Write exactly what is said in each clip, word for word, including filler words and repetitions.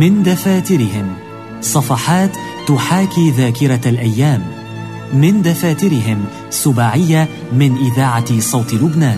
من دفاترهم صفحات تحاكي ذاكرة الأيام. من دفاترهم سباعية من إذاعة صوت لبنان.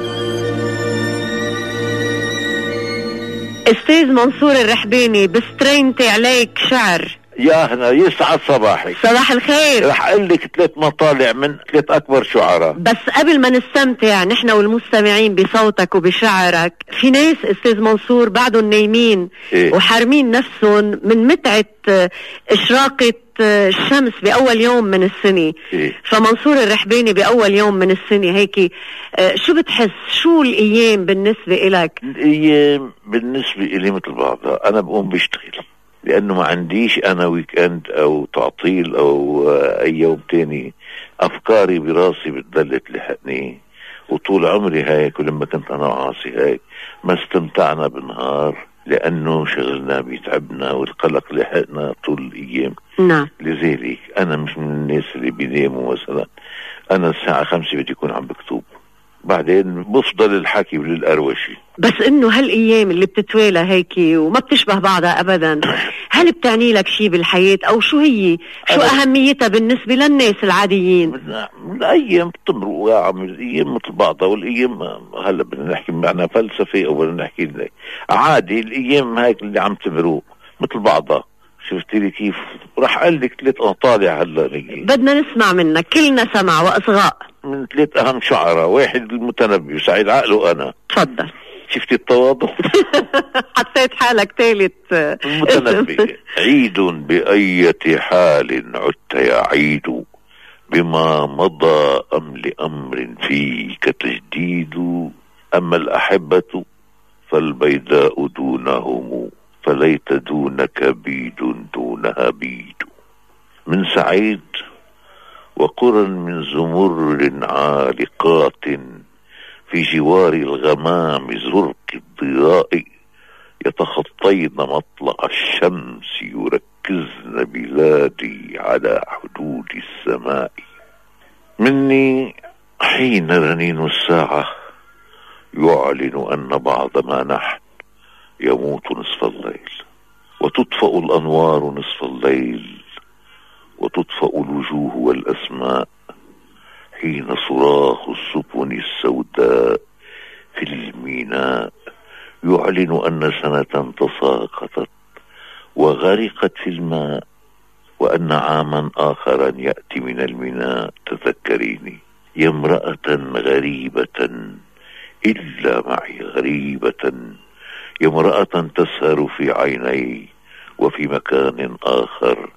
أستاذ منصور الرحباني، بسترينتي عليك شعر. يا هنا يسعد صباحك. صباح الخير. رح اقول لك ثلاث مطالع من ثلاث اكبر شعراء، بس قبل ما نستمتع نحن والمستمعين بصوتك وبشعرك، في ناس استاذ منصور بعدهم نايمين إيه؟ وحارمين نفسهم من متعة اشراقة الشمس باول يوم من السنة. إيه؟ فمنصور الرحباني باول يوم من السنة هيك شو بتحس؟ شو الايام بالنسبة إلك؟ الايام بالنسبة إلي مثل بعضها، انا بقوم بشتغل لانه ما عنديش انا ويك اند او تعطيل او اي يوم تاني. افكاري براسي بتضل تلحقني، وطول عمري هيك، ولما كنت انا وعاصي هيك ما استمتعنا بالنهار لانه شغلنا بيتعبنا والقلق لحقنا طول الايام. نعم. لذلك انا مش من الناس اللي بيناموا مثلا. انا الساعة خمسة بدي يكون عم بكتب، بعدين بفضل الحكي وللأروشي. بس انه هالايام اللي بتتوالى هيك وما بتشبه بعضها ابدا، هل بتعني لك شيء بالحياة او شو هي؟ شو اهميتها بالنسبة للناس العاديين؟ من الايام بتمرق يا عم، الايام مثل بعضها، والايام هلا بدنا نحكي معناها فلسفة او بدنا نحكي عادي. الايام هيك اللي عم تمرق مثل بعضها. شفتي لي كيف؟ راح اقول لك ثلاث مطالع هلا نجي. بدنا نسمع منك، كلنا سمع واصغاء. من ثلاث اهم شعراء، واحد المتنبي وسعيد عقله انا. تفضل. شفتي التواضع؟ حطيت حالك ثالث. المتنبي. عيد بأية حال عدت يا عيد، بما مضى أم لأمر فيك تجديد، أما الأحبة فالبيداء دونهم، فليت دونك بيد دونها بيد. من سعيد وقرى من زمر عالقات، في جوار الغمام زرق الضياء، يتخطين مطلع الشمس يركزن بلادي على حدود السماء. مني حين رنين الساعة يعلن أن بعض ما نحن يموت نصف الليل، وتطفأ الأنوار نصف الليل، وتطفأ الوجوه والأسماء، حين صراخ السفن السوداء في الميناء يعلن أن سنة تساقطت وغرقت في الماء، وأن عاما آخرا يأتي من الميناء. تذكريني يا امرأة غريبة إلا معي غريبة، يا امرأة تسهر في عيني وفي مكان آخر.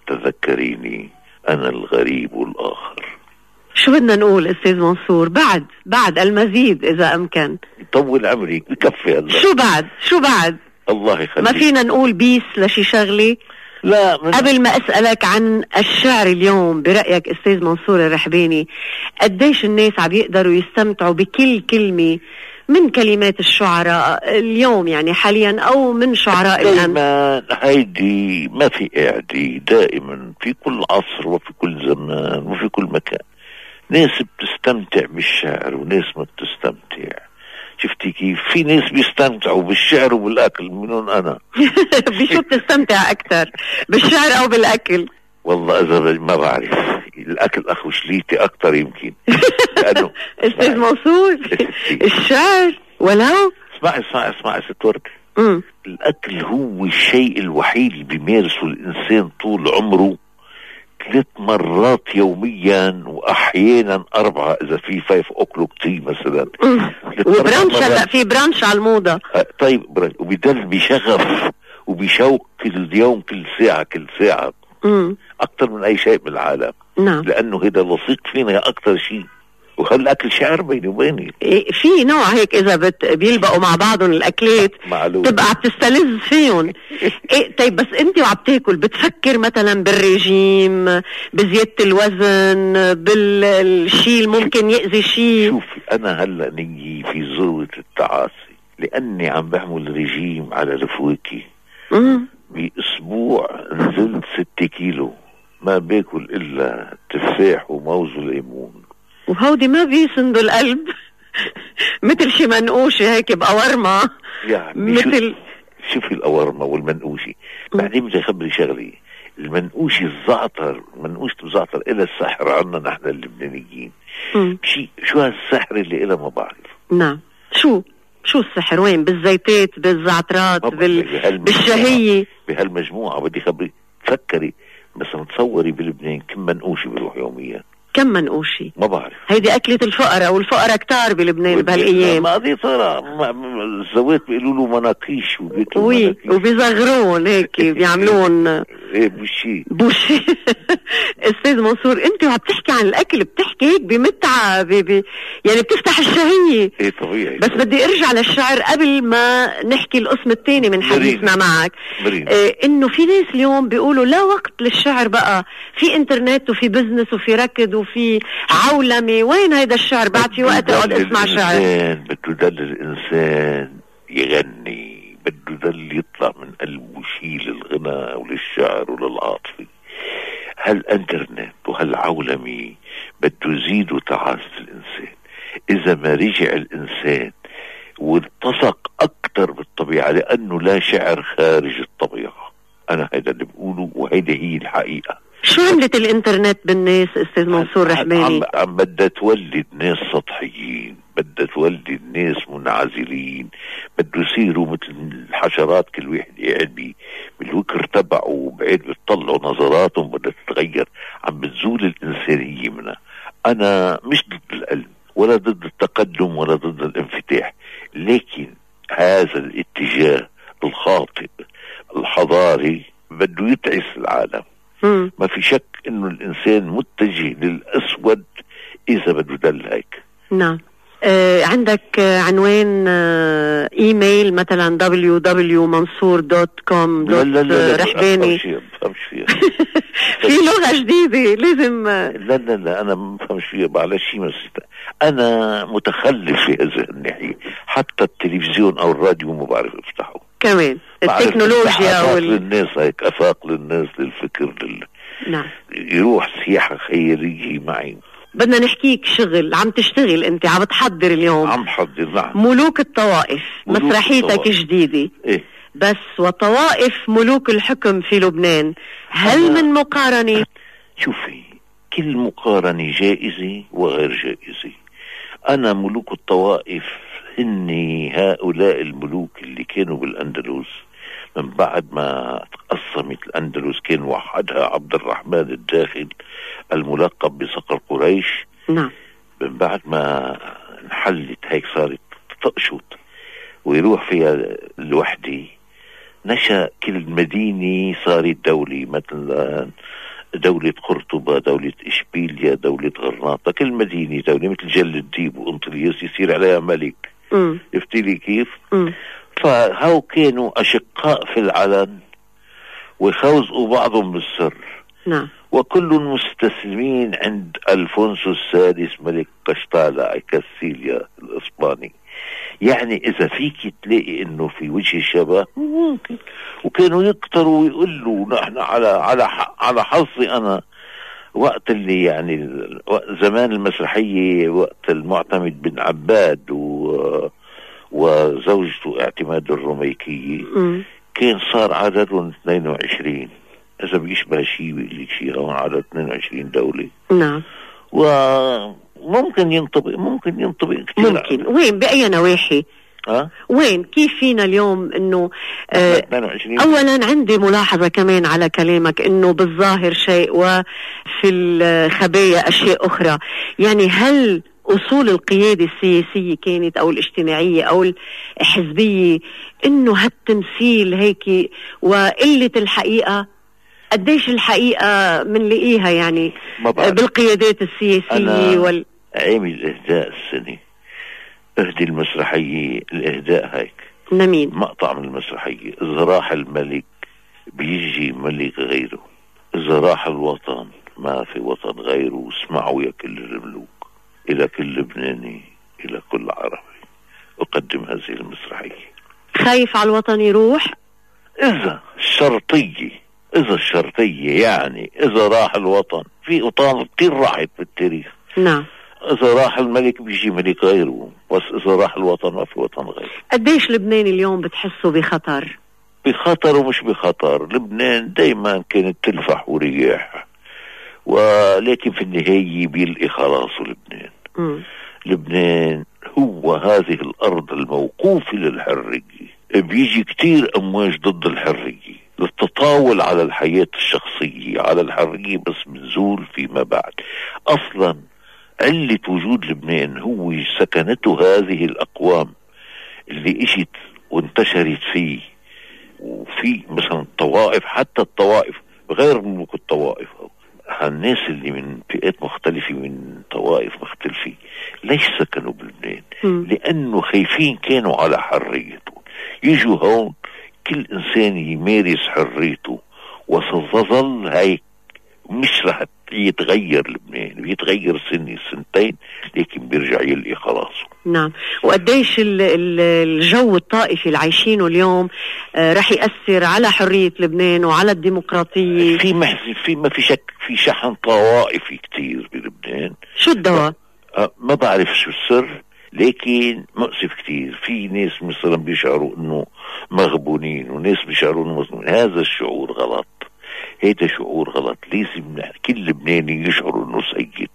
تذكريني أنا الغريب الآخر. شو بدنا نقول استاذ منصور؟ بعد بعد المزيد اذا امكن. طول عمري بكفي الله. شو بعد؟ شو بعد؟ الله يخليك. ما فينا نقول بيس لشي شغلة؟ لا. من... قبل ما اسألك عن الشعر اليوم، برأيك استاذ منصور الرحباني قديش الناس عم يقدروا يستمتعوا بكل كلمة من كلمات الشعراء اليوم يعني حاليا او من شعراء الان؟ دائما هيدي ما في قاعدة، دائما في كل عصر وفي كل زمان وفي كل مكان ناس بتستمتع بالشعر وناس ما بتستمتع. شفتي كيف؟ في ناس بيستمتعوا بالشعر وبالاكل، منهم انا. بشو بتستمتع اكثر، بالشعر او بالاكل؟ والله اذا ما بعرف، الاكل اخو شليتي اكثر يمكن. لانه استاذ منصور الشعر ولو اسمعي اسمعي اسمعي ست ورد، الاكل هو الشيء الوحيد اللي بيمارسه الانسان طول عمره ثلاث مرات يوميا، واحيانا اربعه اذا في فايف اوكلوك تي مثلا. وبرانش هلا في برانش على الموضه. آه طيب برانش، وبيضل بشغف وبشوق كل يوم كل ساعه كل ساعه اكثر من اي شيء بالعالم. نعم. لانه هذا لصيق فينا اكثر شيء. وهالاكل شعر بيني وبيني. إيه في نوع هيك اذا بت بيلبقوا مع بعضهم الاكلات معلوم. تبقى عم تستلذ فيهم. إيه طيب بس انت وعم تاكل بتفكر مثلا بالرجيم، بزيادة الوزن، بالشيء ممكن يأذي شيء؟ شوفي انا هلا نجي في ذروة التعاسي لاني عم بعمل رجيم على الفواكه. باسبوع نزلت ستة كيلو، ما باكل الا تفاح وموز وليمون. وهودي ما بيسندوا القلب. مثل شي منقوشة هيك بقورمة يعني مثل شوفي الأورمة والمنقوشي. بعدين بدي أخبري شغلي، المنقوشي الزعتر، منقوشة الزعتر إلى السحر عنا نحن اللبنانيين. شي شو هالسحر اللي إلها ما بعرف. نعم، شو شو السحر؟ وين؟ بالزيتات، بالزعترات، بال... بالشهية، بهالمجموعة. بدي خبري، تفكري مثلا تصوري بلبنان كم منقوشي بيروح يوميا؟ كم منقوشي؟ ما بعرف. هيدي أكلة الفقراء، والفقراء كتار بلبنان بهالأيام. ما هذه صار الزوات بيقولوا له مناقيش وبياكلوا وي وبيصغرون هيك بيعملون ايه بوشي بوشي. استاذ منصور، انت وعم بتحكي عن الاكل بتحكي هيك بمتعه، بي بي يعني بتفتح الشهيه. ايه طبيعي. بس بدي ارجع للشعر قبل ما نحكي القسم الثاني من حديثنا معك. إيه، انه في ناس اليوم بيقولوا لا وقت للشعر بقى، في انترنت وفي بزنس وفي ركض وفي عولمه، وين هيدا الشعر؟ بعد في وقت اقعد اسمع شعر. بده يضل الانسان يغني، بده يضل يطلع من قلبه شيء للغنى وللشعر وللعاطفه. هالانترنت وهالعولمه بده يزيدوا تعاسة الانسان. اذا ما رجع الانسان والتصق اكثر بالطبيعه، لانه لا شعر خارج الطبيعه. انا هيدا اللي بقوله، وهيدا هي الحقيقه. شو عملت الانترنت بالناس استاذ منصور رحباني؟ عم, عم بدها تولد ناس سطحيين، بدها تولد ناس منعزلين، بده يصيروا مثل الحشرات، كل واحد قاعد بالوكر تبعه وبعيد بتطلعوا نظراتهم بدها تتغير. عم بتزول الانسانيه منها. انا مش ضد القلب ولا ضد التقدم ولا ضد الانفتاح، لكن هذا الاتجاه الخاطئ الحضاري بده يتعس العالم. مم. ما في شك انه الانسان متجه للاسود اذا بده يضل هيك. نعم. آه عندك آه عنوان آه ايميل مثلا دبليو دبليو منصور دوت كوم دوت رحباني؟ في لغة جديدة لازم. لا لا لا انا ما بفهمش فيها على شيء. بس انا متخلف في هذه الناحية. حتى التلفزيون او الراديو ما بعرف افتحه كمان. التكنولوجيا وال للناس هيك افاق للناس للفكر لل... نعم. يروح سياحة خيرية معي. بدنا نحكيك شغل عم تشتغل انت، عم تحضر اليوم. عم حضر. نعم. ملوك الطوائف، ملوك مسرحيتك الطوائف. جديدة. إيه؟ بس وطوائف ملوك الحكم في لبنان، هل أنا... من مقارنة؟ شوفي، كل مقارنة جائزة وغير جائزة. انا ملوك الطوائف هني هؤلاء الملوك اللي كانوا بالاندلس من بعد ما تقسمت الاندلس، كان وحدها عبد الرحمن الداخل الملقب بصقر قريش. نعم. من بعد ما انحلت هيك صارت تقشط ويروح فيها الوحدة، نشأ كل مدينة صارت دولة، مثلا دولة قرطبة، دولة إشبيليا، دولة غرناطة، كل مدينة دولة، مثل جل الديب وأنطلياس يصير عليها ملك. شفتي لي كيف؟ م. فهو كانوا أشقاء في العلن ويخوزقوا بعضهم بالسر. نعم. وكل مستسلمين عند ألفونسو السادس ملك قشطالة كاستيليا الإسباني. يعني إذا فيك تلاقي إنه في وجه الشباب ممكن. وكانوا يقتروا ويقولوا نحن على على على حظي أنا وقت اللي يعني زمان المسرحية، وقت المعتمد بن عباد و وزوجته اعتماد الروميكية، م. كان صار عددهم اثنين وعشرين. إذا بيشبه شيء بيقول لك شيء هون عدد اثنين وعشرين دولة. نعم. وممكن ينطبق ممكن ينطبق كثير. ممكن. وين بأي نواحي؟ ها؟ وين كيف فينا اليوم انه آه اولا عندي ملاحظة كمان على كلامك انه بالظاهر شيء وفي الخبايا اشياء اخرى. يعني هل اصول القيادة السياسية كانت او الاجتماعية او الحزبية انه هالتمثيل هيك وقلة الحقيقة؟ قديش الحقيقة منلاقيها يعني بالقيادات السياسية وال عامل اهداء السنة، اهدي المسرحية الاهداء هيك نمين مقطع من المسرحية. اذا راح الملك بيجي ملك غيره، اذا راح الوطن ما في وطن غيره. اسمعوا يا كل الملوك، الى كل لبناني، الى كل عربي اقدم هذه المسرحية. خايف على الوطن يروح؟ اذا الشرطية اذا الشرطية يعني اذا راح الوطن، في وطن كتير راحت بالتاريخ. نعم. اذا راح الملك بيجي ملك غيره، بس اذا راح الوطن ما في وطن غيره. قديش لبنان اليوم بتحسوا بخطر؟ بخطر ومش بخطر. لبنان دايما كانت تلفح ورياح، ولكن في النهاية بيلقي خلاصه لبنان. م. لبنان هو هذه الأرض الموقوفة للحرية. بيجي كتير أمواج ضد الحرية للتطاول على الحياة الشخصية، على الحرية بس بنزول فيما بعد. أصلا علة وجود لبنان هو سكنته هذه الأقوام اللي إجت وانتشرت فيه، وفي مثلا الطوائف، حتى الطوائف غير ملوك الطوائف، هالناس اللي من فئات مختلفة من طوائف مختلفة ليش سكنوا بلبنان؟ لأنه خايفين كانوا على حريته. يجوا هون كل إنسان يمارس حريته، وستظل هيك، مش رح يتغير لبنان، بيتغير سنة سنتين لكن بيرجع يلقي خلاصه. نعم. وقديش الجو الطائفي اللي عايشينه اليوم آه رح يأثر على حرية لبنان وعلى الديمقراطية؟ في محزن، في ما في شك، في شحن طوائفي كتير بلبنان. شو الدواء؟ آه ما بعرف شو السر، لكن مؤسف كتير. في ناس مثلا بيشعروا انه مغبونين، وناس بيشعروا انه مظلومين. هذا الشعور غلط، هيدا شعور غلط. لازم كل لبناني يشعر انه سيد،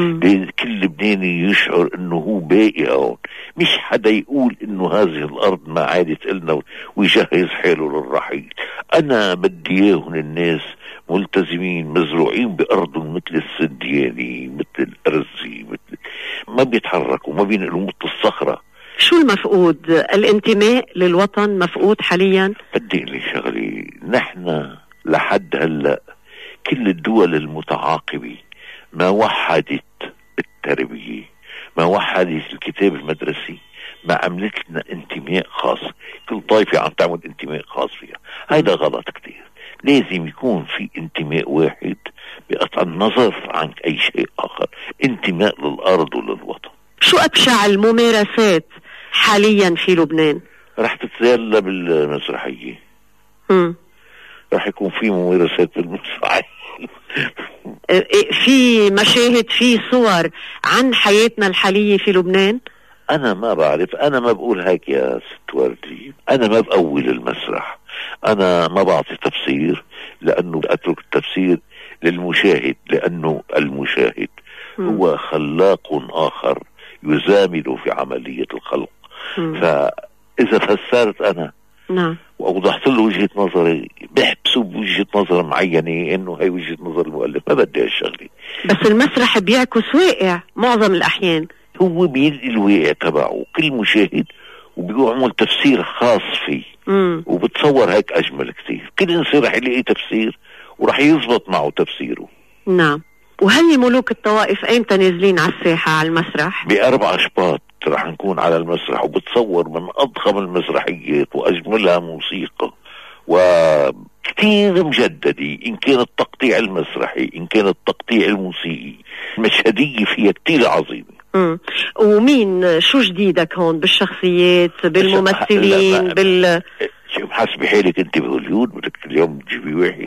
كل لبناني يشعر انه هو باقي هون، مش حدا يقول انه هذه الارض ما عادت إلنا ويجهز حاله للرحيل. انا بدي اياهم الناس ملتزمين مزروعين بارضهم مثل السندياني، مثل الارزي، مثل ما بيتحركوا، ما بينقلوا مثل الصخرة. شو المفقود؟ الانتماء للوطن مفقود حاليا؟ بدي لي شغلي، نحن لحد هلأ كل الدول المتعاقبة ما وحدت التربية، ما وحدت الكتاب المدرسي، ما عملت لنا انتماء خاص. كل طائفة عم تعمل انتماء خاص فيها. هيدا غلط كتير. لازم يكون في انتماء واحد بقطع النظر عن أي شيء آخر، انتماء للأرض وللوطن. شو أبشع الممارسات حاليا في لبنان؟ رح تتزال بالمسرحية. امم رح يكون في ممارسات بالمسرحية. في مشاهد، في صور عن حياتنا الحالية في لبنان؟ أنا ما بعرف، أنا ما بقول هيك يا ست وردي، أنا ما بقول المسرح، أنا ما بعطي تفسير، لأنه أترك التفسير للمشاهد، لأنه المشاهد م. هو خلاق آخر يزامل في عملية الخلق. م. فإذا فسرت أنا نعم وأوضحت له وجهة نظري، بحبسوا بوجهة نظر معينة إنه هاي وجهة نظر المؤلف، ما بدي هالشغلة. بس المسرح بيعكس واقع معظم الأحيان، هو بيلقي الواقع تبعه كل مشاهد وبيعمل تفسير خاص فيه. مم. وبتصور هيك أجمل كتير. كل إنسان رح يلاقي تفسير ورح يزبط معه تفسيره. نعم. وهل ملوك الطوائف ايمتى نازلين على الساحة على المسرح؟ بأربع شباط رح نكون على المسرح، وبتصور من أضخم المسرحيات وأجملها موسيقى وكتير مجددة، إن كان التقطيع المسرحي إن كان التقطيع الموسيقي، المشهدية فيها كتير عظيمة. امم ومين شو جديدك هون بالشخصيات، بالممثلين، بال شو حسبي حالك انت بهوليود بدك اليوم تجيبي واحد؟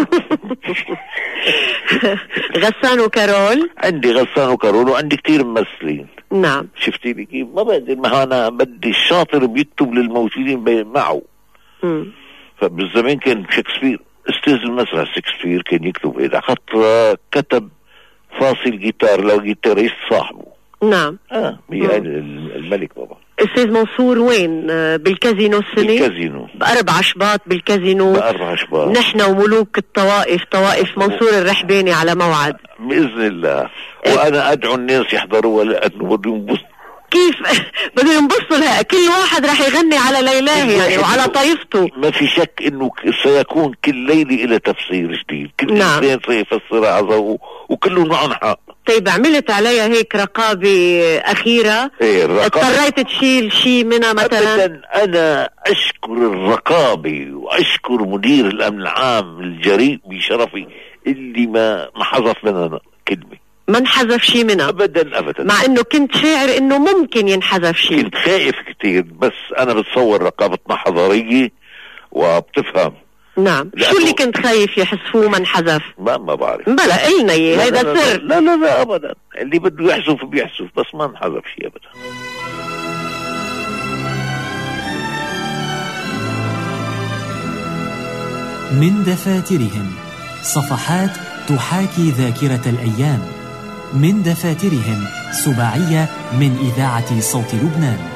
غسان وكارول. عندي غسان وكارول وعندي كتير ممثلين. نعم. شفتي لي كيف؟ ما بقدر، ما انا بدي الشاطر بيكتب للموجودين معه. امم فبالزمان كان شكسبير استاذ المسرح، شكسبير كان يكتب اذا خطرة كتب فاصل جيتار لو جيتاريست صاحبه. نعم. اه هي الملك بابا. استاذ منصور وين؟ بالكازينو السنة؟ بالكازينو بأربع شباط بالكازينو. بأربع شباط. نحن وملوك الطوائف، طوائف منصور الرحباني على موعد بإذن الله. وأنا أدعو الناس يحضروا لأنه بدهم ينبسطوا. كيف بدهم ينبسطوا لها؟ كل واحد راح يغني على ليلاه يعني وعلى طائفته. ما في شك إنه سيكون كل ليلة إلى تفسير جديد، كل نعم. إنسان سيفسرها عظه وكله معه حق. طيب عملت عليها هيك رقابة أخيرة؟ إيه الرقابة. اضطريت تشيل شيء منها مثلا؟ أبدا. أنا أشكر الرقابة وأشكر مدير الأمن العام الجريء بشرفي اللي ما ما حذف لنا كلمة، ما انحذف شيء منها ابدا ابدا، مع انه كنت شاعر انه ممكن ينحذف شيء. كنت خايف كتير، بس انا بتصور رقابتنا حضارية وبتفهم. نعم. شو اللي كنت خايف يحذفوه ما انحذف؟ ما ما بعرف. بلا قلنا اياه، هيدا سر. لا لا لا ابدا، اللي بده يحذف بيحذف، بس ما انحذف شيء ابدا. من دفاترهم صفحات تحاكي ذاكرة الأيام. من دفاترهم سباعية من إذاعة صوت لبنان.